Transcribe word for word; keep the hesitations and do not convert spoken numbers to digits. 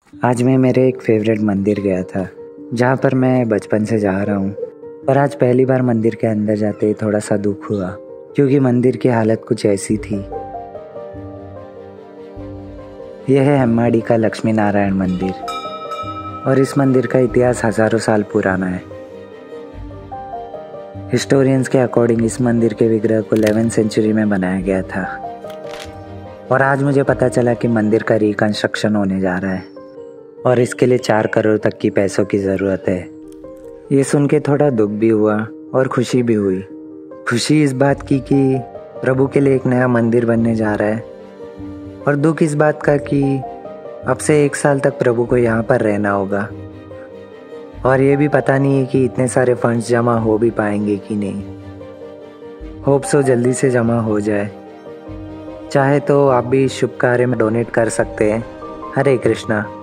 आज मैं मेरे एक फेवरेट मंदिर गया था, जहाँ पर मैं बचपन से जा रहा हूँ। पर आज पहली बार मंदिर के अंदर जाते ही थोड़ा सा दुख हुआ, क्योंकि मंदिर की हालत कुछ ऐसी थी। यह है हेम्माडी का लक्ष्मी नारायण मंदिर, और इस मंदिर का इतिहास हजारों साल पुराना है। हिस्टोरियंस के अकॉर्डिंग इस मंदिर के विग्रह को इलेवेंथ सेंचुरी में बनाया गया था, और आज मुझे पता चला कि मंदिर का रिकंस्ट्रक्शन होने जा रहा है, और इसके लिए चार करोड़ तक की पैसों की ज़रूरत है। ये सुन के थोड़ा दुख भी हुआ और खुशी भी हुई। खुशी इस बात की कि प्रभु के लिए एक नया मंदिर बनने जा रहा है, और दुख इस बात का कि अब से एक साल तक प्रभु को यहाँ पर रहना होगा, और ये भी पता नहीं है कि इतने सारे फंड्स जमा हो भी पाएंगे कि नहीं। होप सो जल्दी से जमा हो जाए। चाहे तो आप भी इस शुभ कार्य में डोनेट कर सकते हैं। हरे कृष्णा।